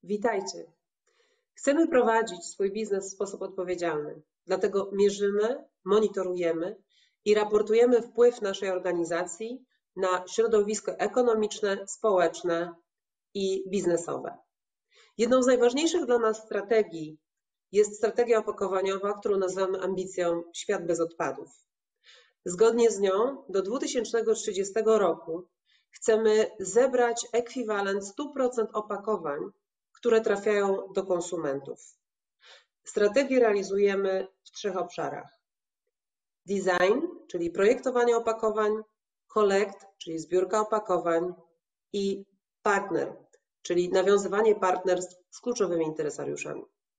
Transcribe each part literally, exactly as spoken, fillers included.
Witajcie. Chcemy prowadzić swój biznes w sposób odpowiedzialny, dlatego mierzymy, monitorujemy i raportujemy wpływ naszej organizacji na środowisko ekonomiczne, społeczne i biznesowe. Jedną z najważniejszych dla nas strategii jest strategia opakowaniowa, którą nazywamy ambicją Świat bez odpadów. Zgodnie z nią do dwa tysiące trzydziestego roku chcemy zebrać ekwiwalent stu procent opakowań, które trafiają do konsumentów. Strategię realizujemy w trzech obszarach. Design, czyli projektowanie opakowań, collect, czyli zbiórka opakowań i partner, czyli nawiązywanie partnerstw z kluczowymi interesariuszami.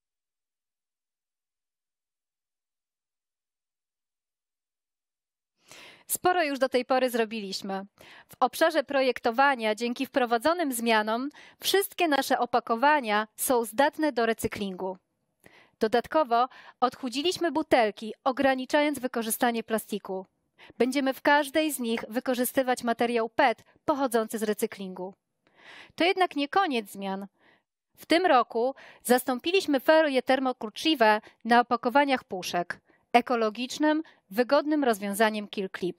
Sporo już do tej pory zrobiliśmy. W obszarze projektowania, dzięki wprowadzonym zmianom, wszystkie nasze opakowania są zdatne do recyklingu. Dodatkowo odchudziliśmy butelki, ograniczając wykorzystanie plastiku. Będziemy w każdej z nich wykorzystywać materiał P E T pochodzący z recyklingu. To jednak nie koniec zmian. W tym roku zastąpiliśmy folię termokruczliwe na opakowaniach puszek ekologicznym, wygodnym rozwiązaniem Kill Clip.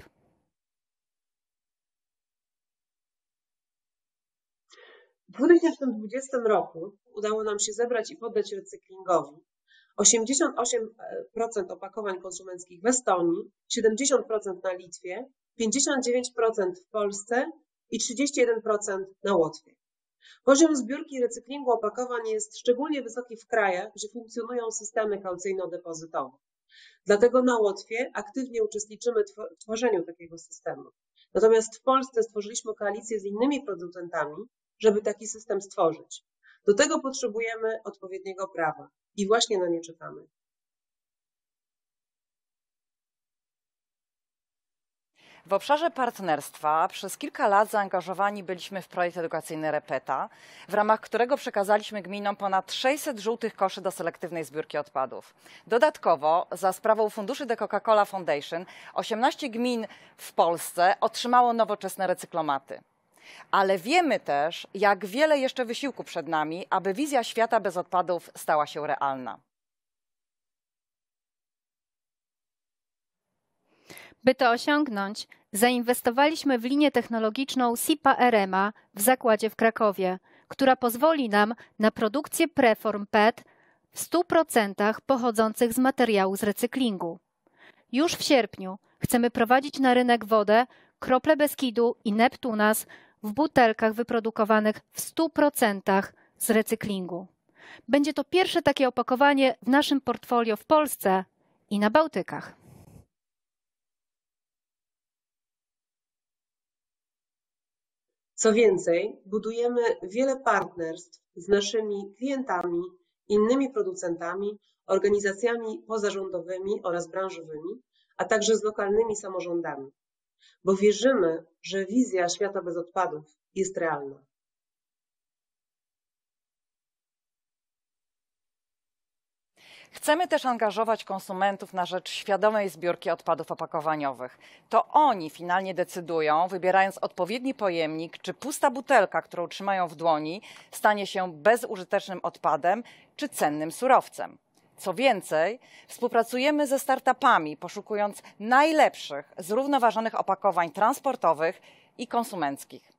W dwa tysiące dwudziestym roku udało nam się zebrać i poddać recyklingowi osiemdziesiąt osiem procent opakowań konsumenckich w Estonii, siedemdziesiąt procent na Litwie, pięćdziesiąt dziewięć procent w Polsce i trzydzieści jeden procent na Łotwie. Poziom zbiórki i recyklingu opakowań jest szczególnie wysoki w krajach, gdzie funkcjonują systemy kaucyjno-depozytowe. Dlatego na Łotwie aktywnie uczestniczymy w tworzeniu takiego systemu. Natomiast w Polsce stworzyliśmy koalicję z innymi producentami, żeby taki system stworzyć. Do tego potrzebujemy odpowiedniego prawa i właśnie na nie czekamy. W obszarze partnerstwa przez kilka lat zaangażowani byliśmy w projekt edukacyjny Repeta, w ramach którego przekazaliśmy gminom ponad sześćset żółtych koszy do selektywnej zbiórki odpadów. Dodatkowo za sprawą funduszy The Coca-Cola Foundation osiemnaście gmin w Polsce otrzymało nowoczesne recyklomaty. Ale wiemy też, jak wiele jeszcze wysiłku przed nami, aby wizja świata bez odpadów stała się realna. By to osiągnąć, zainwestowaliśmy w linię technologiczną SIPA Erema w zakładzie w Krakowie, która pozwoli nam na produkcję preform P E T w stu procentach pochodzących z materiału z recyklingu. Już w sierpniu chcemy prowadzić na rynek wodę, krople Beskidu i Neptunas w butelkach wyprodukowanych w stu procentach z recyklingu. Będzie to pierwsze takie opakowanie w naszym portfolio w Polsce i na Bałtykach. Co więcej, budujemy wiele partnerstw z naszymi klientami, innymi producentami, organizacjami pozarządowymi oraz branżowymi, a także z lokalnymi samorządami, bo wierzymy, że wizja świata bez odpadów jest realna. Chcemy też angażować konsumentów na rzecz świadomej zbiórki odpadów opakowaniowych. To oni finalnie decydują, wybierając odpowiedni pojemnik, czy pusta butelka, którą trzymają w dłoni, stanie się bezużytecznym odpadem czy cennym surowcem. Co więcej, współpracujemy ze startupami, poszukując najlepszych, zrównoważonych opakowań transportowych i konsumenckich.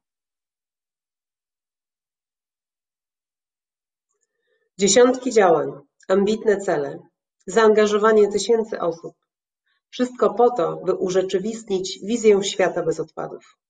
Dziesiątki działań, ambitne cele, zaangażowanie tysięcy osób. Wszystko po to, by urzeczywistnić wizję świata bez odpadów.